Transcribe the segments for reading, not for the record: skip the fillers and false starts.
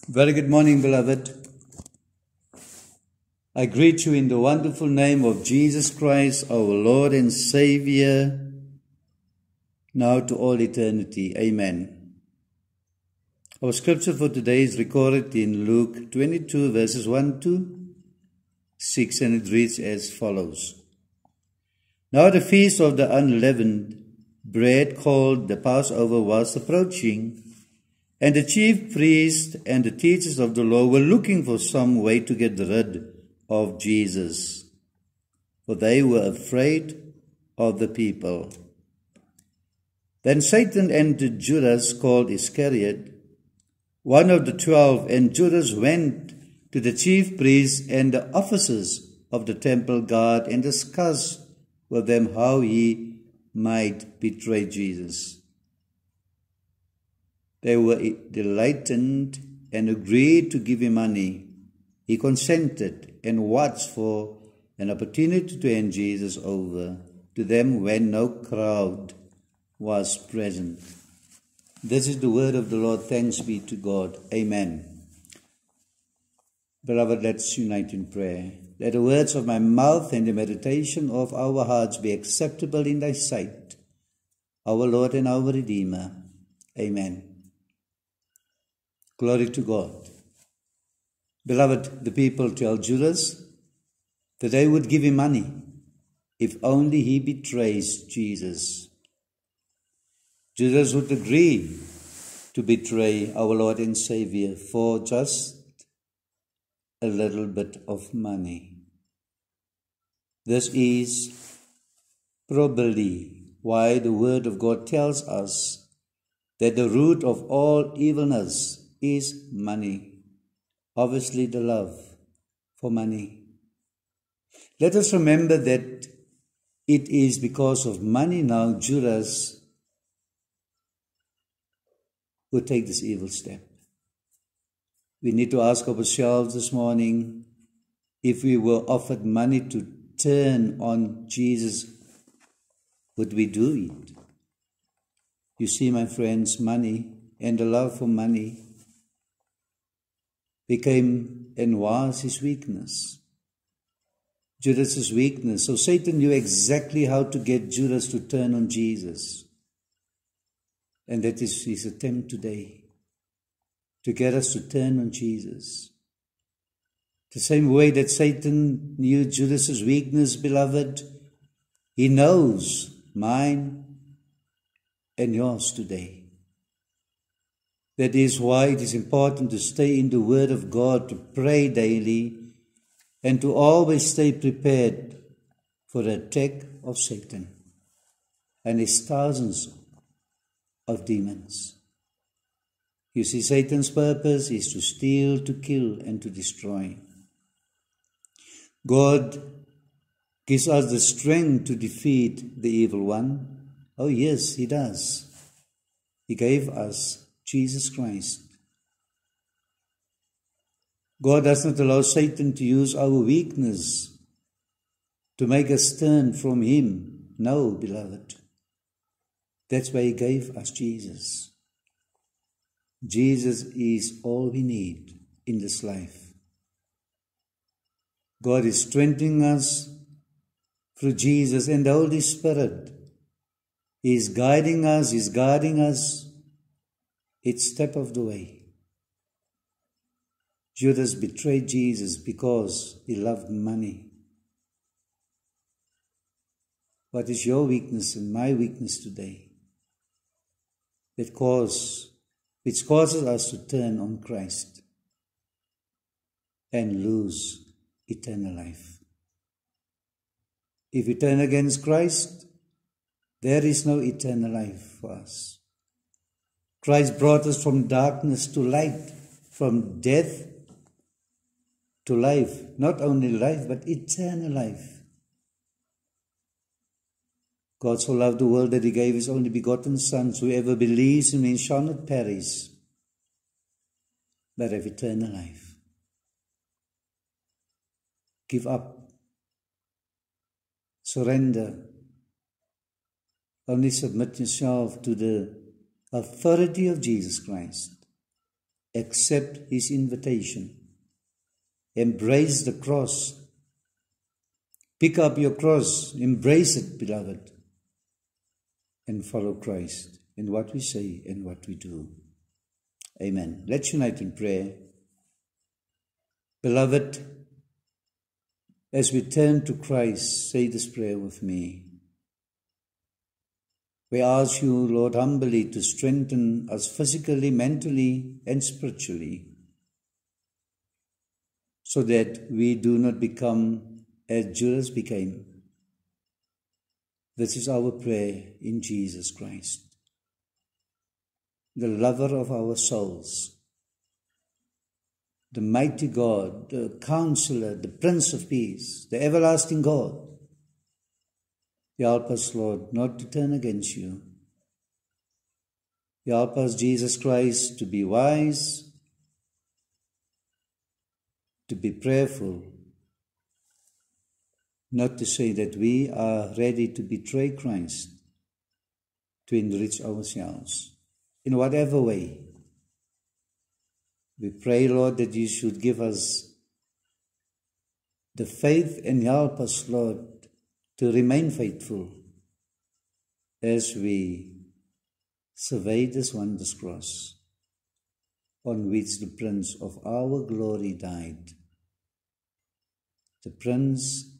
Very good morning, beloved. I greet you in the wonderful name of Jesus Christ, our Lord and Savior, now to all eternity. Amen. Our scripture for today is recorded in Luke 22, verses 1 to 6, and it reads as follows. Now the feast of the unleavened bread, called the Passover, was approaching, and the chief priests and the teachers of the law were looking for some way to get rid of Jesus, for they were afraid of the people. Then Satan entered Judas, called Iscariot, one of the 12, and Judas went to the chief priests and the officers of the temple guard and discussed with them how he might betray Jesus. They were delighted and agreed to give him money. He consented and watched for an opportunity to hand Jesus over to them when no crowd was present. This is the word of the Lord. Thanks be to God. Amen. Beloved, let's unite in prayer. Let the words of my mouth and the meditation of our hearts be acceptable in thy sight, our Lord and our Redeemer. Amen. Glory to God. Beloved, the people tell Judas that they would give him money if only he betrays Jesus. Judas would agree to betray our Lord and Savior for just a little bit of money. This is probably why the Word of God tells us that the root of all evilness is money. Obviously, the love for money. Let us remember that it is because of money now Judas would take this evil step. We need to ask ourselves this morning, if we were offered money to turn on Jesus, would we do it? You see, my friends, money and the love for money became and was his weakness. Judas's weakness. So Satan knew exactly how to get Judas to turn on Jesus. And that is his attempt today, to get us to turn on Jesus. The same way that Satan knew Judas's weakness, beloved, he knows mine and yours today. That is why it is important to stay in the Word of God, to pray daily, and to always stay prepared for the attack of Satan and his thousands of demons. You see, Satan's purpose is to steal, to kill, and to destroy. God gives us the strength to defeat the evil one. Oh yes, he does. He gave us Jesus Christ. God does not allow Satan to use our weakness to make us turn from him. No, beloved. That's why he gave us Jesus. Jesus is all we need in this life. God is strengthening us through Jesus, and the Holy Spirit is guiding us, is guiding us each step of the way. Judas betrayed Jesus because he loved money. What is your weakness and my weakness today? Which causes us to turn on Christ and lose eternal life. If we turn against Christ, there is no eternal life for us. Christ brought us from darkness to light, from death to life. Not only life, but eternal life. God so loved the world that he gave his only begotten Son. Whoever believes in him shall not perish, but have eternal life. Give up. Surrender. Only submit yourself to the authority of Jesus Christ. accept his invitation. Embrace the cross. Pick up your cross, embrace it, beloved, and follow Christ in what we say and what we do. Amen. Let's unite in prayer. Beloved, as we turn to Christ, say this prayer with me. We ask you, Lord, humbly to strengthen us physically, mentally, and spiritually, so that we do not become as Judas became. This is our prayer in Jesus Christ, the lover of our souls, the mighty God, the Counselor, the Prince of Peace, the everlasting God. Help us, Lord, not to turn against you. Help us, Jesus Christ, to be wise, to be prayerful, not to say that we are ready to betray Christ, to enrich ourselves in whatever way. We pray, Lord, that you should give us the faith and help us, Lord, to remain faithful as we survey this wondrous cross on which the Prince of our glory died. The Prince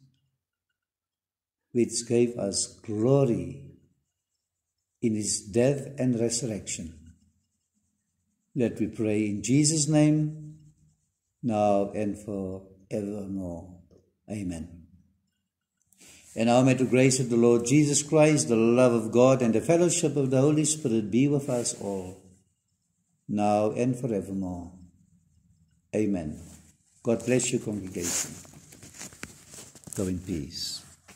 which gave us glory in his death and resurrection. Let we pray in Jesus' name, now and forevermore. Amen. And now may the grace of the Lord Jesus Christ, the love of God, and the fellowship of the Holy Spirit be with us all, now and forevermore. Amen. God bless you, congregation. Go in peace.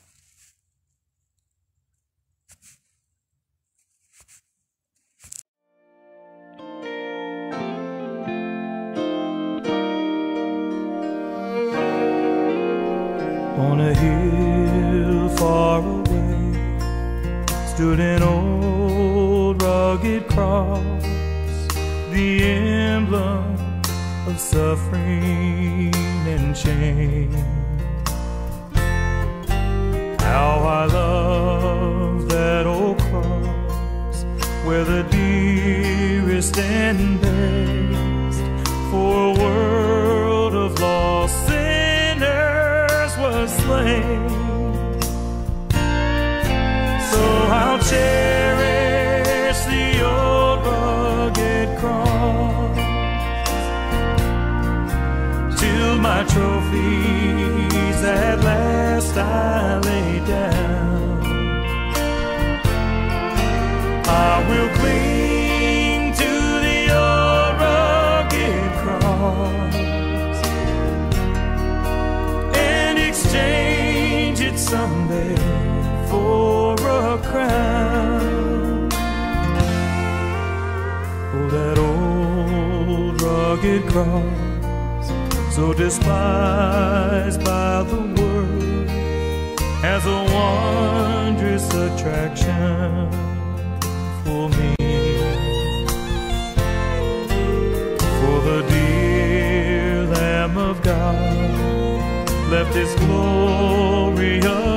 On a hill far away stood an old rugged cross, the emblem of suffering and shame. How I love that old cross, where the dearest and best for a world of lost was slain. So I'll cherish the old rugged cross till my trophies at last I lay down. I will cling to the old rugged cross, exchange it someday for a crown. Oh, that old rugged cross, so despised by the world, has a wondrous attraction for me. For the dear Lamb of God left his glorious